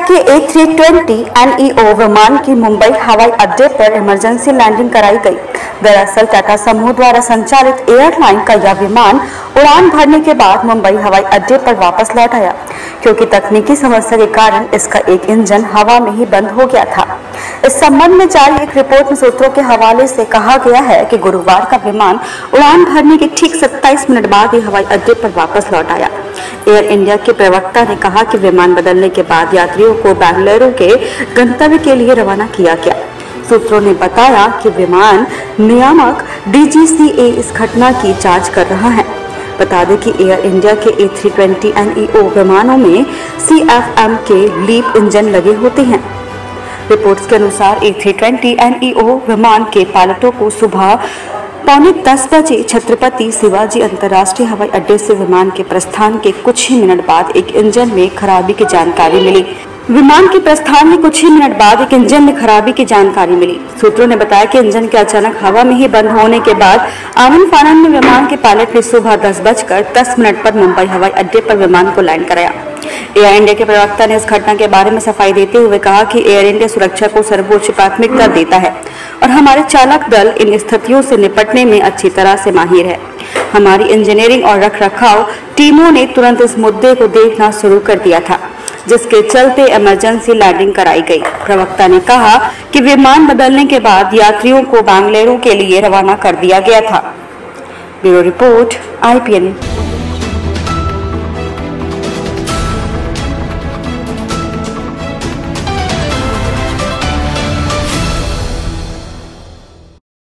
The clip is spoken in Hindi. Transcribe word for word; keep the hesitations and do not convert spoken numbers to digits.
के A three twenty N E O विमान की मुंबई हवाई अड्डे पर इमरजेंसी लैंडिंग कराई गई। दरअसल टाटा समूह द्वारा संचालित एयरलाइन का यह विमान उड़ान भरने के बाद मुंबई हवाई अड्डे पर वापस लौट आया, क्योंकि तकनीकी समस्या के कारण इसका एक इंजन हवा में ही बंद हो गया था। इस संबंध में जारी एक रिपोर्ट में सूत्रों के हवाले से कहा गया है कि गुरुवार का विमान उड़ान भरने के ठीक सत्ताईस मिनट बाद ही हवाई अड्डे पर वापस लौट आया। एयर इंडिया के प्रवक्ता ने कहा कि विमान बदलने के बाद यात्रियों को बेंगलुरु के गंतव्य के लिए रवाना किया गया। सूत्रों ने बताया कि विमान नियामक डी जी सी ए इस घटना की जांच कर रहा है। बता दें कि एयर इंडिया के A three twenty N E O विमानों में सी एफ एम के लीप इंजन लगे होते हैं। रिपोर्ट्स के अनुसार A three twenty N E O विमान के पायलटों को सुबह पौने दस बजे छत्रपति शिवाजी अंतर्राष्ट्रीय हवाई अड्डे से विमान के प्रस्थान के कुछ ही मिनट बाद एक इंजन में खराबी की जानकारी मिली। विमान के प्रस्थान के कुछ ही मिनट बाद एक इंजन में खराबी की जानकारी मिली। सूत्रों ने बताया कि इंजन के अचानक हवा में ही बंद होने के बाद आमन फानन में विमान के पायलट ने सुबह दस बजकर दस मिनट पर मुंबई हवाई अड्डे पर विमान को लैंड कराया। एयर इंडिया के प्रवक्ता ने इस घटना के बारे में सफाई देते हुए कहा कि एयर इंडिया सुरक्षा को सर्वोच्च प्राथमिकता देता है और हमारे चालक दल इन स्थितियों से निपटने में अच्छी तरह से माहिर है। हमारी इंजीनियरिंग और रखरखाव टीमों ने तुरंत इस मुद्दे को देखना शुरू कर दिया था, जिसके चलते इमरजेंसी लैंडिंग कराई गई। प्रवक्ता ने कहा कि विमान बदलने के बाद यात्रियों को बेंगलुरु के लिए रवाना कर दिया गया था। Bureau report I P N.